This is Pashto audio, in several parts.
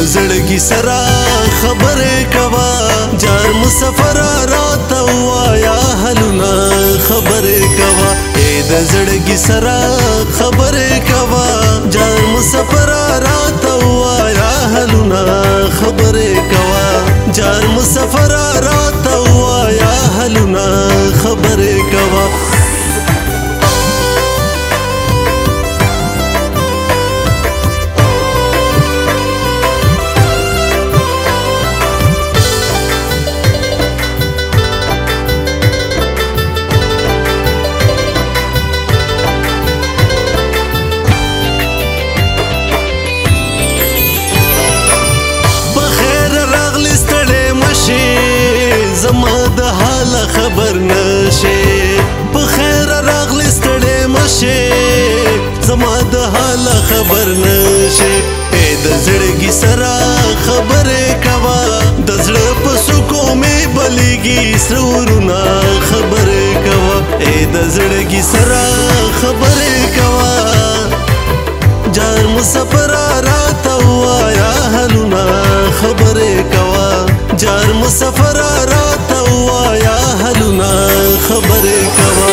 زړګي سره خبرې کوا جار مسافر راته وایا حلونه خبرې کوا د زړګي سره خبرې کوا جار مسافر راته وایا حلونه خبرې کوا جار مسافر راته وایا حلونه خبرې کوا زما د حال خبر نشي په خیر راغلی ستړی مشي زما د حال خبر نشي د زړګي سره خبرې کوا د زړه په سکو مې بلیږي سرورونه خبرې کوا د زړګي سره خبرې کوا جار مسافر راته وایا حلونه خبرې کوا جار مسافر راته وایا حلونه خبرې کوا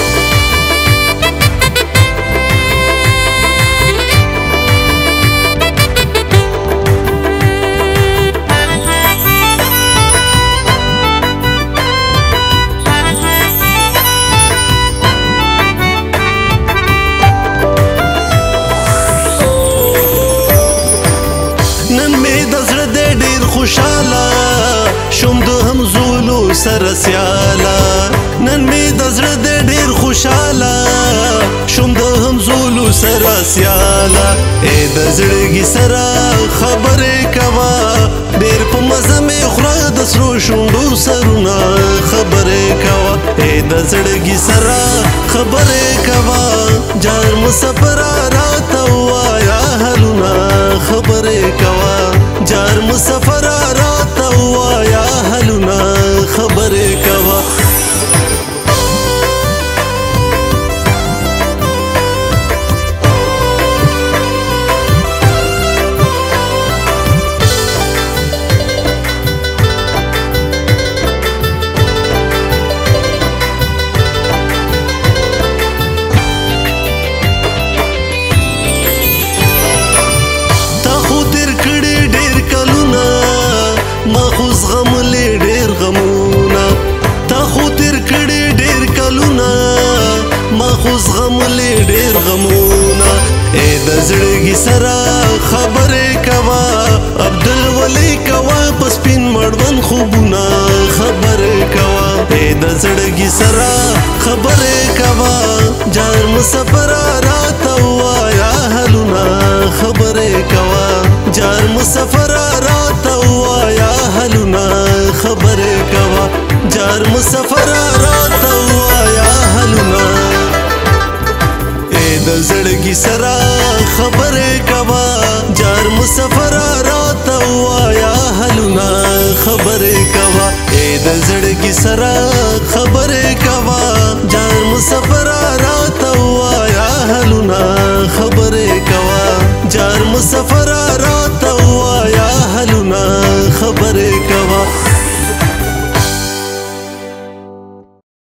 نن مې د زړه ډېر خوشاله شوم د همزولو سره سیاله نن مې د زړه ډېر خوشاله شوم د همزولو سره سیاله د زړګي سره خبرې کوا ډېر په مزه مې خوره د سرو شونډو سرونه خبرې کوا د زړګي سره خبرې کوا جار مسافر راته وایا حلونه خبرې کوا جار مسافر راته وایا حلونه خبرې کوا ما خو زغملې ډېر غمونه تا خو تیر کړي ډېر کلونه ما خو زغملې ډېر غمونه د زړګي سره خبرې کوا عبدالولي کوا په سپین مړوند خوبونه خبرې کوا د زړګي سره خبرې کوا جار مسافر راته وایا حلونه خبرې کوا جار مسافر راته وایا حلونه خبرې کوا جار مسافر راته وایا حلونه د زړګي سره خبرې کوا جار مسافر راته وایا حلونه خبرې کوا د زړګي سره خبرې کوا جار مسافر راته وایا حلونه خبرې کوا جار مسافر